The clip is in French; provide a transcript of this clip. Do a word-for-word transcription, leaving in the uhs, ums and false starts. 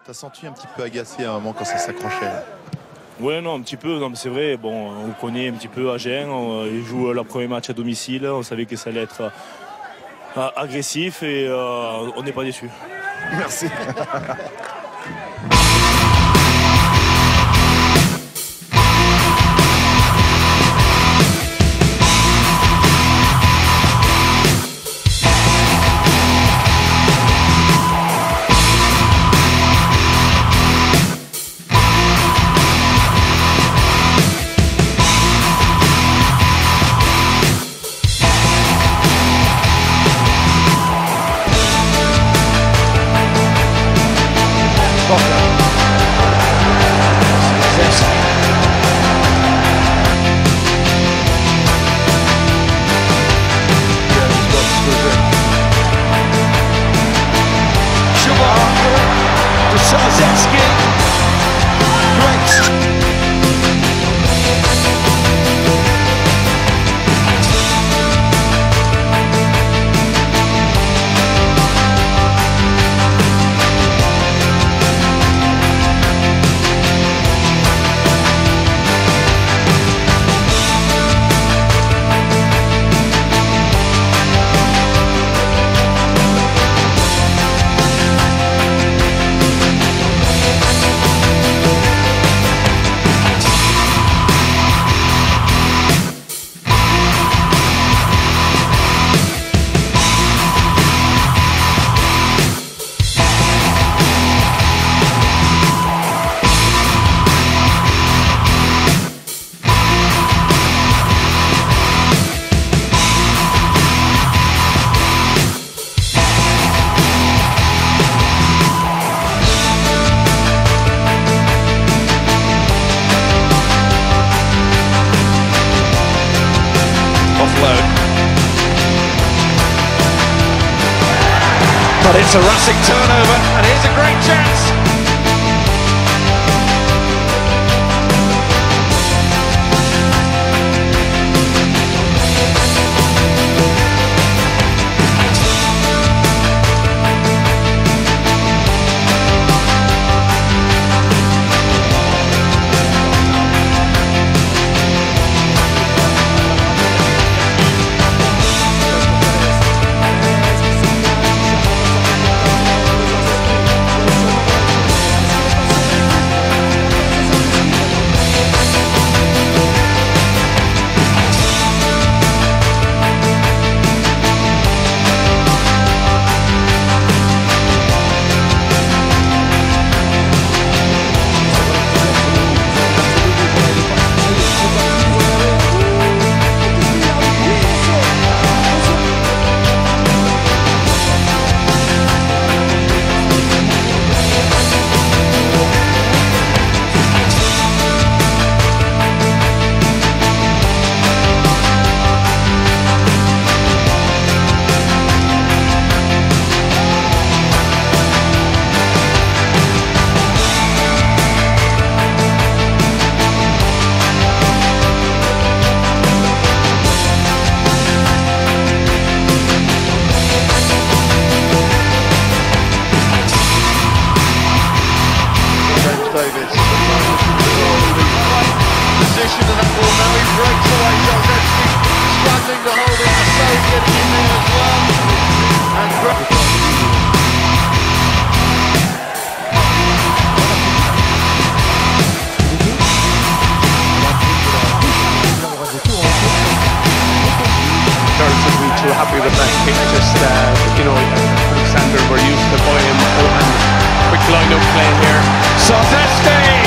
T'as senti un petit peu agacé à un moment quand ça s'accrochait? Ouais, non, un petit peu, non, mais c'est vrai. Bon, on connaît un petit peu Agen. On, il joue leur premier match à domicile. On savait que ça allait être euh, agressif et euh, on n'est pas déçus. Merci. But it's a Rasic turnover, and here's a great chance. Position of that ball now, he breaks away. Zalewski struggling to hold it. Assault getting in there as well. And Turns to be too happy with that kick. Just uh, you know, Alexander, we're used to boy him and quick line up play here. Zalewski.